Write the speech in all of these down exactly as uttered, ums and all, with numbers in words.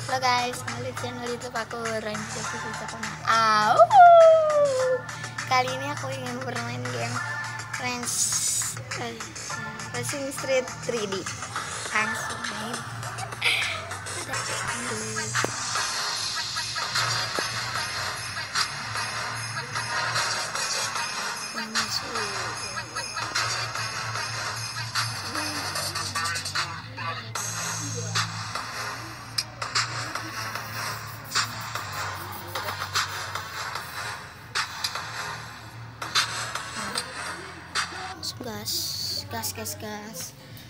Halo guys, kembali di channel YouTube aku Randy Cakona. Au. Kali ini aku ingin bermain game Range Racing Street tiga D. Langsung main. gas gas gas gas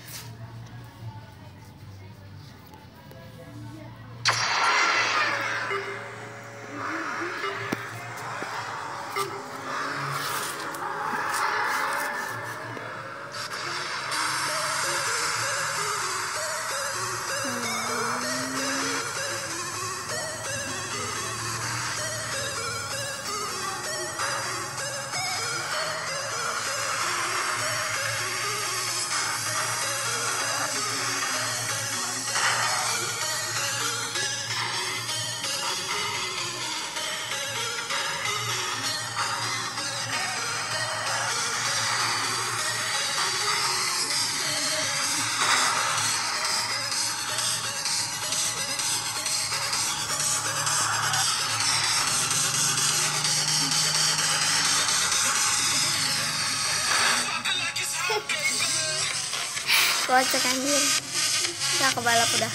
kocak anjir. Ya kebalap udah.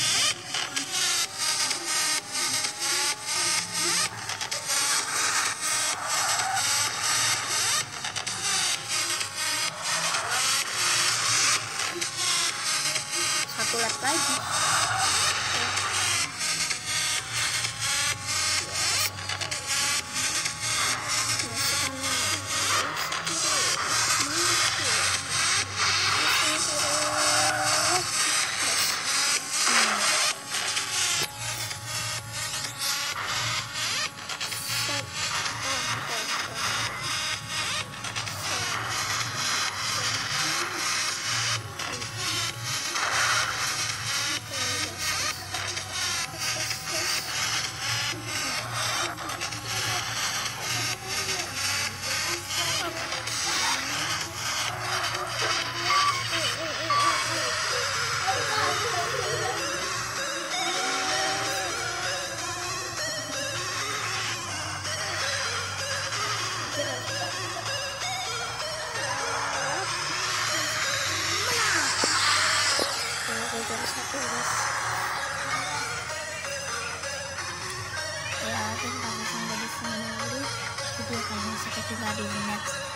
Satu lap lagi. Satu guys. Ya, terima kasih sampai di sini dulu. Video kali ini sampai jumpa di next